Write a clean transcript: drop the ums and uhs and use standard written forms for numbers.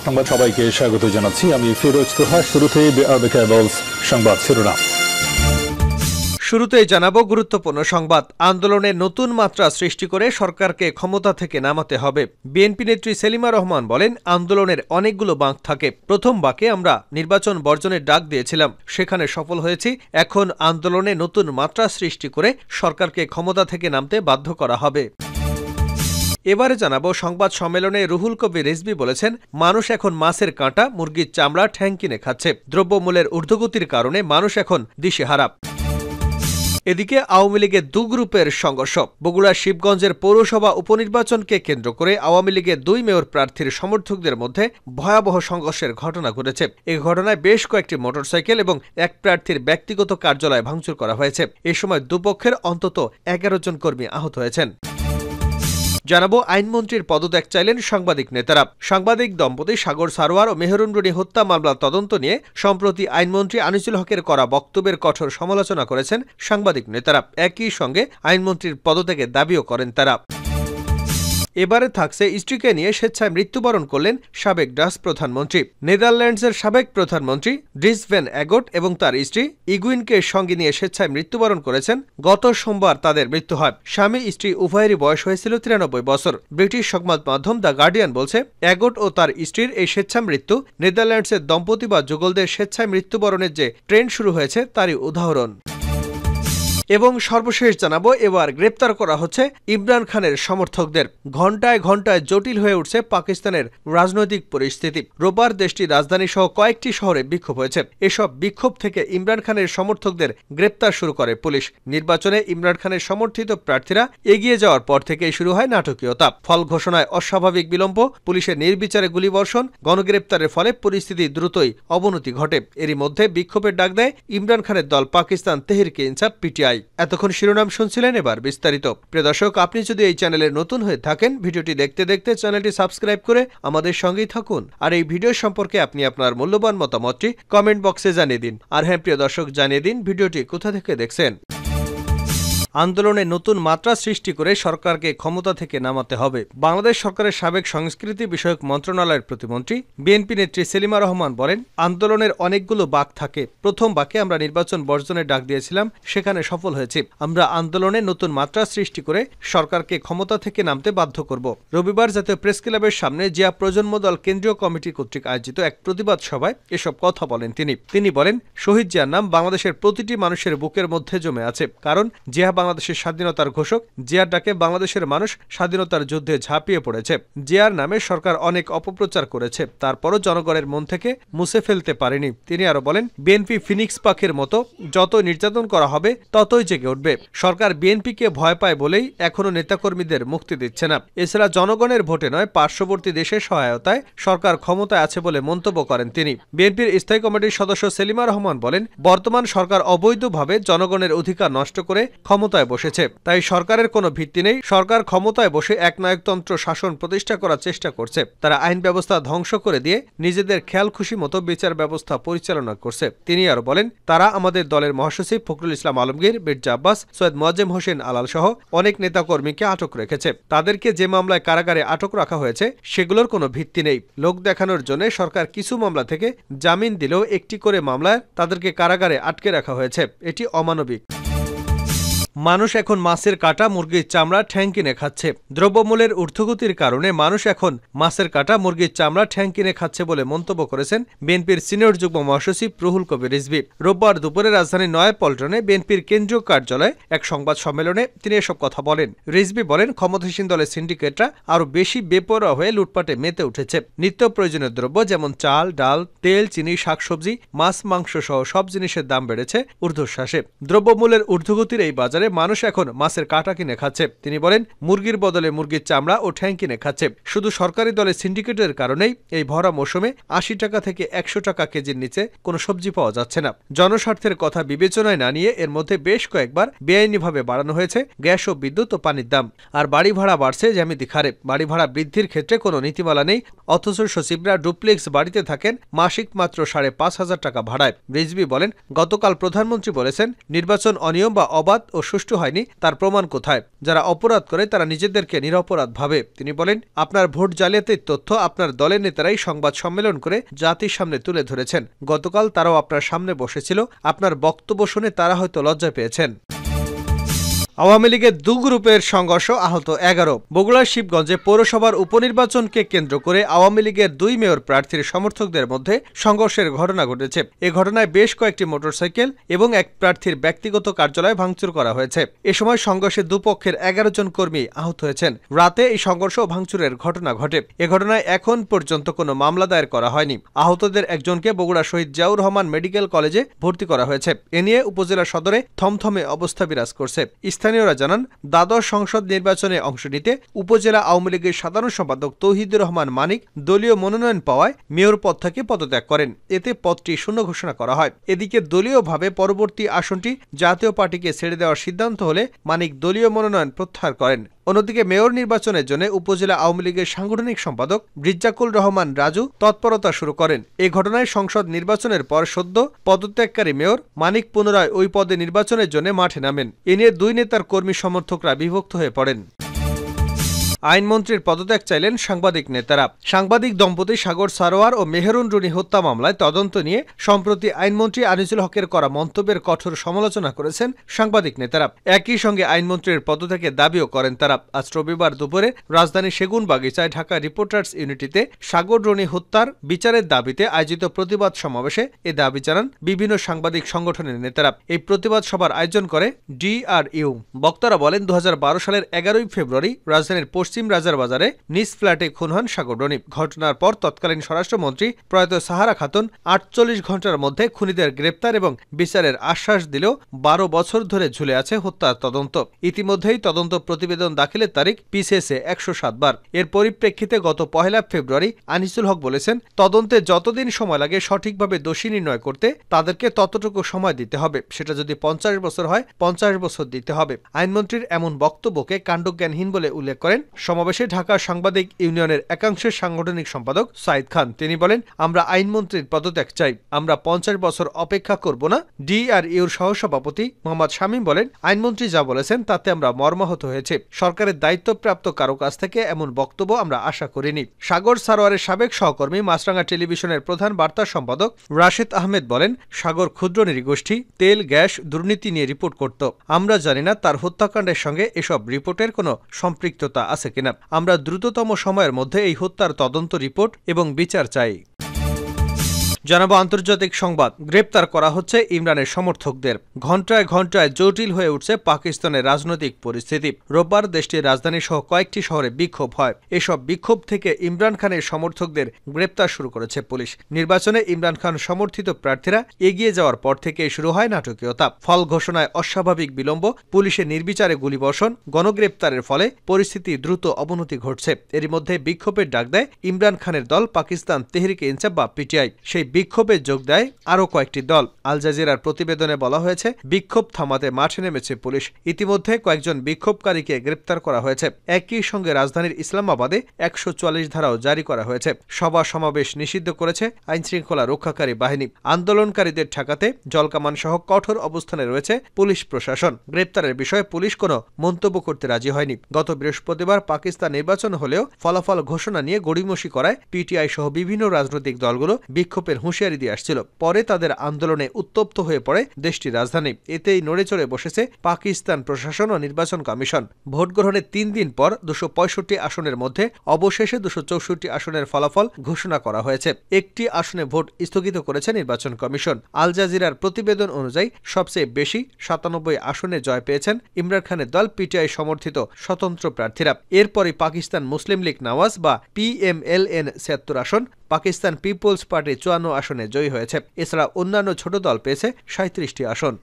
সংবাদ সবাইকে স্বাগত জানাচ্ছি। আমি ফিরোজ তোহা। শুরুতেই সংবাদ শিরোনাম। শুরুতেই জানাবো গুরুত্বপূর্ণ সংবাদ। আন্দোলনে নতুন মাত্রা সৃষ্টি করে সরকারকে ক্ষমতা থেকে নামাতে হবে। বিএনপি নেত্রী সেলিমা রহমান বলেন, আন্দোলনের অনেকগুলো বাঁক থাকে। প্রথম বাঁকে আমরা নির্বাচন বর্জনের ডাক দিয়েছিলাম, সেখানে সফল হয়েছি। এখন আন্দোলনে নতুন মাত্রা সৃষ্টি করে সরকারকে ক্ষমতা থেকে নামতে বাধ্য করা হবে। এবারে জানাবো সংবাদ সম্মেলনে রুহুল কবির রিজভী বলেছেন, মানুষ এখন মাছের কাঁটা, মুরগির চামড়া, ঠ্যাং কিনে খাচ্ছে। দ্রব্যমূল্যের ঊর্ধ্বগতির কারণে মানুষ এখন দিশেহারা। এদিকে আওয়ামী লীগের দু গ্রুপের সংঘর্ষ। বগুড়ার শিবগঞ্জের পৌরসভা উপনির্বাচনকে কেন্দ্র করে আওয়ামী লীগের 2 মেয়র প্রার্থীর সমর্থকদের মধ্যে ভয়াবহ সংঘর্ষের ঘটনা ঘটেছে। এই ঘটনায় বেশ কয়েকটি মোটরসাইকেল এবং এক প্রার্থীর ব্যক্তিগত কার্যালয় ভাঙচুর করা হয়েছে। এ সময় দুপক্ষের অন্তত 11 জন কর্মী আহত হয়েছেন। জানাবো আইনমন্ত্রীর পদত্যাগ চাইলেন সাংবাদিক নেতারা। সাংবাদিক দম্পতি সাগর সারোয়ার ও মেহরুন রুনি হত্যা মামলার তদন্ত নিয়ে সম্প্রতি আইনমন্ত্রী আনিসুল হকের করা বক্তব্যের কঠোর সমালোচনা করেছেন সাংবাদিক নেতারা। একই সঙ্গে আইনমন্ত্রীর পদত্যাগের দাবিও করেন তারা। এবারে থাকছে স্ত্রীকে নিয়ে স্বেচ্ছায় মৃত্যুবরণ করলেন সাবেক ডাচ প্রধানমন্ত্রী। নেদারল্যান্ডসের সাবেক প্রধানমন্ত্রী ড্রিস ভ্যান অ্যাগট এবং তার স্ত্রী ইগুইনকে সঙ্গে নিয়ে স্বেচ্ছায় মৃত্যুবরণ করেছেন। গত সোমবার তাদের মৃত্যু হয়। স্বামী স্ত্রী উভয়েরই বয়স হয়েছিল 93 বছর। ব্রিটিশ সংবাদ মাধ্যম দ্য গার্ডিয়ান বলছে, অ্যাগট ও তার স্ত্রীর এই স্বেচ্ছা মৃত্যু নেদারল্যান্ডসের দম্পতি বা যুগলদের স্বেচ্ছায় মৃত্যুবরণের যে ট্রেন্ড শুরু হয়েছে তারই উদাহরণ। এবং সর্বশেষ জানাবো, এবার গ্রেপ্তার করা হচ্ছে ইমরান খানের সমর্থকদের। ঘণ্টায় ঘণ্টায় জটিল হয়ে উঠছে পাকিস্তানের রাজনৈতিক পরিস্থিতি। রোববার দেশটির রাজধানী সহ কয়েকটি শহরে বিক্ষোভ হয়েছে। এসব বিক্ষোভ থেকে ইমরান খানের সমর্থকদের গ্রেপ্তার শুরু করে পুলিশ। নির্বাচনে ইমরান খানের সমর্থিত প্রার্থীরা এগিয়ে যাওয়ার পর থেকেই শুরু হয় নাটকীয়তা। ফল ঘোষণায় অস্বাভাবিক বিলম্ব, পুলিশের নির্বিচারে গুলিবর্ষণ, গণগ্রেপ্তারের ফলে পরিস্থিতি দ্রুতই অবনতি ঘটে। এরই মধ্যে বিক্ষোভের ডাক দেয় ইমরান খানের দল পাকিস্তান তেহরিকে ইনসাফ পিটিআই। এতক্ষণ শিরোনাম শুনছিলেন, এবার বিস্তারিত। প্রিয় দর্শক, আপনি যদি এই চ্যানেলে নতুন হয়ে থাকেন, ভিডিওটি দেখতে দেখতে চ্যানেলটি সাবস্ক্রাইব করে আমাদের সঙ্গেই থাকুন। আর এই ভিডিও সম্পর্কে আপনি আপনার মূল্যবান মতামতটি কমেন্ট বক্সে জানিয়ে দিন। আর হ্যাঁ প্রিয় দর্শক, জানিয়ে দিন ভিডিওটি কোথা থেকে দেখছেন। আন্দোলনে নতুন মাত্রা সৃষ্টি করে সরকারকে ক্ষমতা থেকে নামাতে হবে। বাংলাদেশ সরকারের সাবেক সংস্কৃতি বিষয়ক মন্ত্রণালয়ের প্রতিমন্ত্রী বিএনপি নেত্রী সেলিমা রহমান বলেন, আন্দোলনের অনেকগুলো বাঁক থাকে। প্রথম বাঁকে আমরা নির্বাচন বর্জনের ডাক দিয়েছিলাম, সেখানে সফল হয়েছি। আমরা আন্দোলনে নতুন মাত্রা সৃষ্টি করে সরকারকে ক্ষমতা থেকে নামতে বাধ্য করব। রবিবার জাতীয় প্রেস ক্লাবের সামনে জিয়া প্রজন্ম দল কেন্দ্রীয় কমিটি কর্তৃক আয়োজিত এক প্রতিবাদ সভায় এসব কথা বলেন তিনি বলেন, শহীদ জিয়ার নাম বাংলাদেশের প্রতিটি মানুষের বুকের মধ্যে জমে আছে। কারণ জিয়া বাংলাদেশের স্বাধীনতার ঘোষক। জিয়ার ডাকে বাংলাদেশের মানুষ স্বাধীনতার যুদ্ধে ঝাঁপিয়ে পড়েছে। জিয়ার নামে সরকার অনেক অপপ্রচার করেছে, তারপরও জনগণের মন থেকে মুছে ফেলতে পারেনি। তিনি আরো বলেন, বিএনপি ফিনিক্স পাখির মতো, যত নির্যাতন করা হবে ততই জেগে উঠবে। সরকার বিএনপিকে ভয় পায় বলেই এখনো নেতাকর্মীদের মুক্তি দিচ্ছে না। এছাড়া জনগণের ভোটে নয়, পার্শ্ববর্তী দেশের সহায়তায় সরকার ক্ষমতায় আছে বলে মন্তব্য করেন তিনি। বিএনপির স্থায়ী কমিটির সদস্য সেলিমা রহমান বলেন, বর্তমান সরকার অবৈধভাবে জনগণের অধিকার নষ্ট করে ক্ষমতায় বসেছে, তাই সরকারের কোনো ভিত্তি নেই। সরকার ক্ষমতায় বসে একনায়কতন্ত্র শাসন প্রতিষ্ঠা করার চেষ্টা করছে। তারা আইন ব্যবস্থা ধ্বংস করে দিয়ে নিজেদের খেয়াল খুশি মতো বিচার ব্যবস্থা পরিচালনা করছে। তিনি আরো বলেন, তারা আমাদের দলের মহাসচিব ফখরুল ইসলাম আলমগীর, মির্জা আব্বাস, সৈয়দ মোয়াজ্জেম হোসেন আলাল সহ অনেক নেতাকর্মীকে আটক রেখেছে। তাদেরকে যে মামলায় কারাগারে আটক রাখা হয়েছে সেগুলোর কোনো ভিত্তি নেই। লোক দেখানোর জন্য সরকার কিছু মামলা থেকে জামিন দিলেও একটি করে মামলায় তাদেরকে কারাগারে আটকে রাখা হয়েছে। এটি অমানবিক। মানুষ এখন মাছের কাঁটা, মুরগির চামড়া, ঠ্যাং কিনে খাচ্ছে। দ্রব্যমূল্যের ঊর্ধ্বগতির কারণে মানুষ এখন মাছের কাঁটা, মুরগির চামড়া, ঠ্যাং কিনে খাচ্ছে বলে মন্তব্য করেছেন বিএনপির সিনিয়র যুগ্ম মহাসচিব রুহুল কবির রিজভী। রোববার দুপুরে রাজধানীর নয়াপল্টনে বিএনপির কেন্দ্রীয় কার্যালয়ে এক সংবাদ সম্মেলনে তিনি এসব কথা বলেন। রিজভী বলেন, ক্ষমতাসীন দলের সিন্ডিকেটরা আরো বেশি বেপরোয়া হয়ে লুটপাটে মেতে উঠেছে। নিত্য প্রয়োজনীয় দ্রব্য যেমন চাল, ডাল, তেল, চিনি, শাকসবজি, মাছ, মাংস সহ সব জিনিসের দাম বেড়েছে ঊর্ধ্বশ্বাসে। দ্রব্যমূল্যের ঊর্ধ্বগতির এই বাজারে মানুষ এখন মাছের কাঁটা কিনে খাচ্ছে। তিনি বলেন, মুরগির বদলে মুরগির চামড়া ও ঠ্যাং কিনে খাচ্ছে। শুধু সরকারি দলের সিন্ডিকেটের কারণেই এই ভরা মৌসুমে 80 টাকা থেকে 100 টাকা কেজির নিচে কোনো সবজি পাওয়া যাচ্ছে না। জনস্বার্থের কথা বিবেচনায় না নিয়ে এর মধ্যে বেশ কয়েকবার বেআইনিভাবে বাড়ানো হয়েছে গ্যাস ও বিদ্যুৎ ও পানির দাম। আর বাড়ি ভাড়া বাড়ছে জ্যামিতি হারে। বাড়ি ভাড়া বৃদ্ধির ক্ষেত্রে কোনো নীতিমালা নেই, অথচ সচিবরা ডুপ্লেক্স বাড়িতে থাকেন মাসিক মাত্র 5,500 টাকা ভাড়ায়। রিজভী বলেন, গতকাল প্রধানমন্ত্রী বলেছেন, নির্বাচন অনিয়ম বা অবাধ ও সুষ্ঠু হয়নি তার প্রমাণ কোথায়? যারা অপরাধ করে তারা নিজেদেরকে নিরপরাধ ভাবে। তিনি বলেন, আপনার ভোট জালিয়াতির তথ্য আপনার দলের নেতারাই সংবাদ সম্মেলন করে জাতির সামনে তুলে ধরেছেন। গতকাল তারাও আপনার সামনে বসেছিল। আপনার বক্তব্য শুনে তারা হয়তো লজ্জা পেয়েছেন। আওয়ামী লীগের দু গ্রুপের সংঘর্ষ, আহত 11। বগুড়ার শিবগঞ্জে পৌরসভার উপনির্বাচনকে কেন্দ্র করে আওয়ামী লীগের 2 মেয়র প্রার্থীর সমর্থকদের মধ্যে সংঘর্ষের ঘটনা ঘটেছে। এ ঘটনায় বেশ কয়েকটি মোটরসাইকেল এবং এক প্রার্থীর ব্যক্তিগত কার্যালয় ভাঙচুর করা হয়েছে। এ সময় সংঘর্ষে দুপক্ষের 11 জন কর্মী আহত হয়েছেন। রাতে এই সংঘর্ষ ও ভাঙচুরের ঘটনা ঘটে। এ ঘটনায় এখন পর্যন্ত কোনো মামলা দায়ের করা হয়নি। আহতদের একজনকে বগুড়া শহীদ জিয়াউর রহমান মেডিকেল কলেজে ভর্তি করা হয়েছে। এ নিয়ে উপজেলা সদরে থমথমে অবস্থা বিরাজ করছে। স্থানীয়রা জানান, দ্বাদশ সংসদ নির্বাচনে অংশ নিতে উপজেলা আওয়ামী লীগের সাধারণ সম্পাদক তৌহিদুর রহমান মানিক দলীয় মনোনয়ন পাওয়ায় মেয়র পদ থেকে পদত্যাগ করেন। এতে পদটি শূন্য ঘোষণা করা হয়। এদিকে দলীয়ভাবে পরবর্তী আসনটি জাতীয় পার্টিকে ছেড়ে দেওয়ার সিদ্ধান্ত হলে মানিক দলীয় মনোনয়ন প্রত্যাহার করেন। অন্যদিকে মেয়র নির্বাচনের জন্য উপজেলা আওয়ামী লীগের সাংগঠনিক সম্পাদক রিজ্জাকুল রহমান রাজু তৎপরতা শুরু করেন। এই ঘটনায় সংসদ নির্বাচনের পর সদ্য পদত্যাগকারী মেয়র মানিক পুনরায় ওই পদে নির্বাচনের জন্য মাঠে নামেন। এ নিয়ে দুই নেতার কর্মী সমর্থকরা বিভক্ত হয়ে পড়েন। আইনমন্ত্রীর পদত্যাগ চাইলেন সাংবাদিক নেতারা। সাংবাদিক দম্পতি সাগর সারোয়ার ও মেহেরুন রুনি হত্যা মামলায় তদন্ত নিয়ে সম্প্রতি আইনমন্ত্রী আনিসুল হকের করা মন্তব্যের কঠোর সমালোচনা করেছেন সাংবাদিক নেতারা। একই সঙ্গে আইনমন্ত্রীর পদত্যাগের দাবিও করেন তারা। আজ রবিবার দুপুরে রাজধানীর সেগুনবাগিচায় ঢাকা রিপোর্টার্স ইউনিটিতে সাগর রুনি হত্যার বিচারের দাবিতে আয়োজিত প্রতিবাদ সমাবেশে এ দাবি জানান বিভিন্ন সাংবাদিক সংগঠনের নেতারা। এই প্রতিবাদ সভার আয়োজন করে DRU। বক্তারা বলেন, 2012 সালের 11 ফেব্রুয়ারি রাজধানীর পশ্চিম রাজারবাজারে নিজ ফ্ল্যাটে খুন হন সাগর রনি। ঘটনার পর তৎকালীন স্বরাষ্ট্রমন্ত্রী প্রয়াত সাহারা খাতুন 48 ঘণ্টার মধ্যে খুনিদের গ্রেপ্তার এবং বিচারের আশ্বাস দিলেও 12 বছর ধরে ঝুলে আছে হত্যার তদন্ত। ইতিমধ্যেই তদন্ত প্রতিবেদন দাখিলের তারিখ পিছিয়েছে 107 বার। এর পরিপ্রেক্ষিতে গত 1 ফেব্রুয়ারি আনিসুল হক বলেছেন, তদন্তে যতদিন সময় লাগে সঠিকভাবে দোষী নির্ণয় করতে তাদেরকে ততটুকু সময় দিতে হবে। সেটা যদি 50 বছর হয় 50 বছর দিতে হবে। আইনমন্ত্রীর এমন বক্তব্যকে কাণ্ডজ্ঞানহীন বলে উল্লেখ করেন সমাবেশে ঢাকা সাংবাদিক ইউনিয়নের একাংশের সাংগঠনিক সম্পাদক সাইদ খান। তিনি বলেন, আমরা আইনমন্ত্রীর পদত্যাগ চাই। আমরা 50 বছর অপেক্ষা করব না। DRUর সহসভাপতি মোহাম্মদ শামীম বলেন, আইনমন্ত্রী যা বলেছেন তাতে আমরা মর্মাহত হয়েছে। সরকারের দায়িত্বপ্রাপ্ত কারো কাছ থেকে এমন বক্তব্য আমরা আশা করিনি। সাগর সারোয়ারের সাবেক সহকর্মী মাছরাঙ্গা টেলিভিশনের প্রধান বার্তা সম্পাদক রাশেদ আহমেদ বলেন, সাগর ক্ষুদ্র নৃগোষ্ঠী তেল গ্যাস দুর্নীতি নিয়ে রিপোর্ট করত। আমরা জানি না তার হত্যাকাণ্ডের সঙ্গে এসব রিপোর্টের কোনো সম্পৃক্ততা আছে কিনা। আমরা দ্রুততম সময়ের মধ্যে এই হত্যার তদন্ত রিপোর্ট এবং বিচার চাই। জানাবো আন্তর্জাতিক সংবাদ। গ্রেপ্তার করা হচ্ছে ইমরানের সমর্থকদের। ঘণ্টায় ঘণ্টায় জটিল হয়ে উঠছে পাকিস্তানের রাজনৈতিক পরিস্থিতি। রোববার দেশটির রাজধানী সহ কয়েকটি শহরে বিক্ষোভ হয়। এসব বিক্ষোভ থেকে ইমরান খানের সমর্থকদের গ্রেপ্তার শুরু করেছে পুলিশ। নির্বাচনে ইমরান খান সমর্থিত প্রার্থীরা এগিয়ে যাওয়ার পর থেকে শুরু হয় নাটকীয়তা। ফল ঘোষণায় অস্বাভাবিক বিলম্ব, পুলিশের নির্বিচারে গুলিবর্ষণ, গণগ্রেপ্তারের ফলে পরিস্থিতি দ্রুত অবনতি ঘটছে। এরই মধ্যে বিক্ষোভের ডাক দেয় ইমরান খানের দল পাকিস্তান তেহরিকে ইনসাফ বা PTI। সেই বিক্ষোভে যোগ দেয় আরও কয়েকটি দল। আল জাজিরার প্রতিবেদনে বলা হয়েছে, বিক্ষোভ থামাতে মাঠে নেমেছে পুলিশ। ইতিমধ্যে কয়েকজন বিক্ষোভকারীকে গ্রেপ্তার করা হয়েছে। একই সঙ্গে রাজধানীর ইসলামাবাদে 144 ধারাও জারি করা হয়েছে। সভা সমাবেশ নিষিদ্ধ করেছে আইনশৃঙ্খলা রক্ষাকারী বাহিনী। আন্দোলনকারীদের ঠেকাতে জলকামান সহ কঠোর অবস্থানে রয়েছে পুলিশ প্রশাসন। গ্রেপ্তারের বিষয়ে পুলিশ কোনো মন্তব্য করতে রাজি হয়নি। গত বৃহস্পতিবার পাকিস্তান নির্বাচন হলেও ফলাফল ঘোষণা নিয়ে গড়িমসি করায় PTI সহ বিভিন্ন রাজনৈতিক দলগুলো বিক্ষোভের হুঁশিয়ারি দিয়ে আসছিল। পরে তাদের আন্দোলনে উত্তপ্ত হয়ে পড়ে দেশটির রাজধানী। এতেই নড়েচড়ে বসেছে পাকিস্তান প্রশাসন ও নির্বাচন কমিশন। ভোট গ্রহণের 3 দিন পর 265 আসনের মধ্যে অবশেষে 264 আসনের ফলাফল ঘোষণা করা হয়েছে। একটি আসনে ভোট স্থগিত করেছে নির্বাচন কমিশন। আল জাজিরার প্রতিবেদন অনুযায়ী সবচেয়ে বেশি 97 আসনে জয় পেয়েছেন ইমরান খানের দল PTI সমর্থিত স্বতন্ত্র প্রার্থীরা। এরপরই পাকিস্তান মুসলিম লীগ নওয়াজ বা PMLN 76 আসন, পাকিস্তান পিপলস পার্টি 54 আসনে জয়ী হয়েছে। এছাড়া অন্যান্য ছোট দল পেয়েছে 37টি আসন।